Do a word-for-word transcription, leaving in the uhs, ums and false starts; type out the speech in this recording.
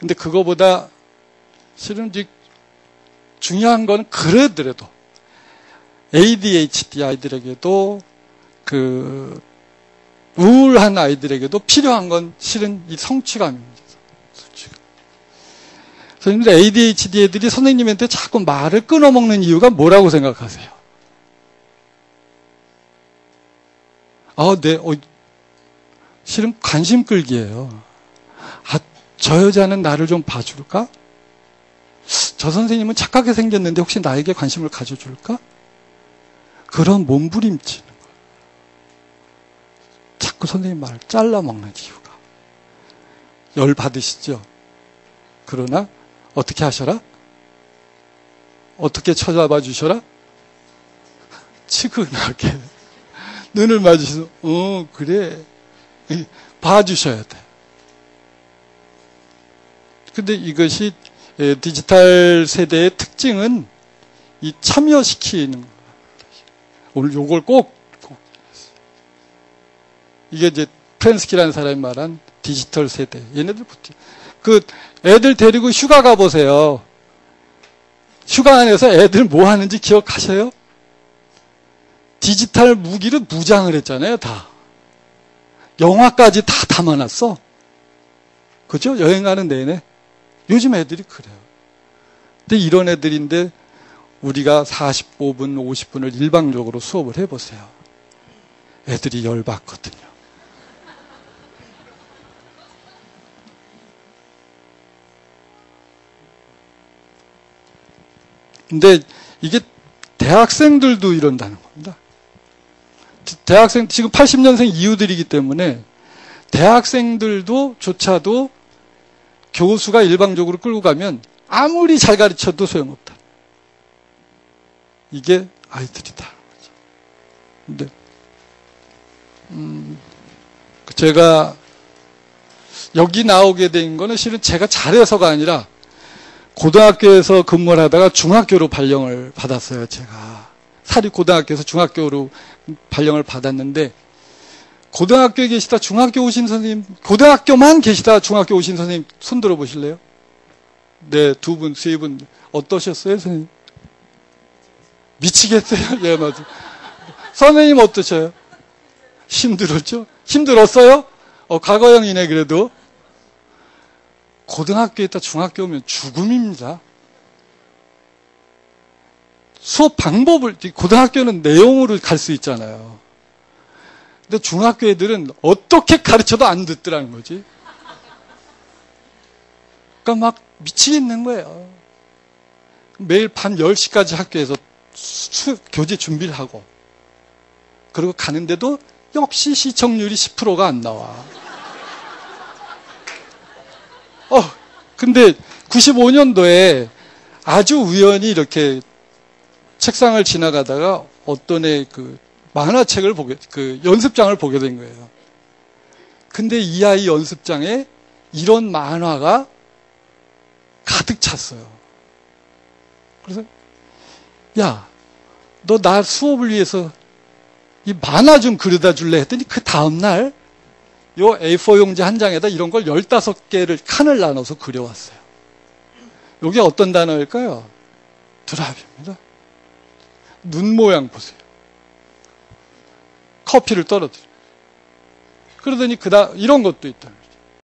근데 그거보다 실은 이제 중요한 건 그러더라도 에이디에이치디 아이들에게도 그 우울한 아이들에게도 필요한 건 실은 이 성취감입니다. 성취감. 선생님들 에이디에이치디 애들이 선생님한테 자꾸 말을 끊어먹는 이유가 뭐라고 생각하세요? 아, 네, 어, 실은 관심 끌기예요. 아, 저 여자는 나를 좀 봐줄까? 저 선생님은 착하게 생겼는데 혹시 나에게 관심을 가져줄까? 그런 몸부림치는 거예요. 자꾸 선생님 말을 잘라먹는 이유가. 열 받으시죠? 그러나 어떻게 하셔라? 어떻게 쳐다봐 주셔라? 치근하게 눈을 마주쳐서 어 그래 봐주셔야 돼. 근데 이것이 디지털 세대의 특징은 이 참여시키는 거예요. 오늘 요걸 꼭, 꼭 이게 이제 프렌스키라는 사람이 말한 디지털 세대. 얘네들 그 애들 데리고 휴가 가보세요. 휴가 안에서 애들 뭐 하는지 기억하셔요? 디지털 무기를 무장을 했잖아요, 다. 영화까지 다 담아놨어. 그죠? 여행 가는 내내. 요즘 애들이 그래요. 근데 이런 애들인데 우리가 사십오 분, 오십 분을 일방적으로 수업을 해보세요. 애들이 열받거든요. 근데 이게 대학생들도 이런다는 겁니다. 대학생, 지금 팔십 년생 이후들이기 때문에 대학생들도 조차도 교수가 일방적으로 끌고 가면 아무리 잘 가르쳐도 소용없다. 이게 아이들이다. 근데, 음, 제가 여기 나오게 된 거는 실은 제가 잘해서가 아니라 고등학교에서 근무를 하다가 중학교로 발령을 받았어요, 제가. 사립고등학교에서 중학교로 발령을 받았는데, 고등학교에 계시다 중학교 오신 선생님, 고등학교만 계시다 중학교 오신 선생님 손 들어 보실래요? 네, 두 분, 세 분. 어떠셨어요, 선생님? 미치겠어요? 예, 맞아요. 선생님 어떠셔요? 힘들었죠? 힘들었어요? 어, 과거형이네, 그래도. 고등학교에 있다 중학교 오면 죽음입니다. 수업 방법을, 고등학교는 내용으로 갈 수 있잖아요. 근데 중학교 애들은 어떻게 가르쳐도 안 듣더라는 거지. 그러니까 막 미치겠는 거예요. 매일 밤 열 시까지 학교에서 수, 교재 준비를 하고, 그리고 가는데도 역시 시청률이 십 퍼센트가 안 나와. 어, 근데 구십오 년도에 아주 우연히 이렇게 책상을 지나가다가 어떤 애 그 만화책을 보게, 그 연습장을 보게 된 거예요. 근데 이 아이 연습장에 이런 만화가 가득 찼어요. 그래서, 야, 너 나 수업을 위해서 이 만화 좀 그려다 줄래? 했더니 그 다음날 요 에이 사 용지 한 장에다 이런 걸 열다섯 개를 칸을 나눠서 그려왔어요. 이게 어떤 단어일까요? 드랍입니다. 눈 모양 보세요. 커피를 떨어뜨려. 그러더니 그다 이런 것도 있다.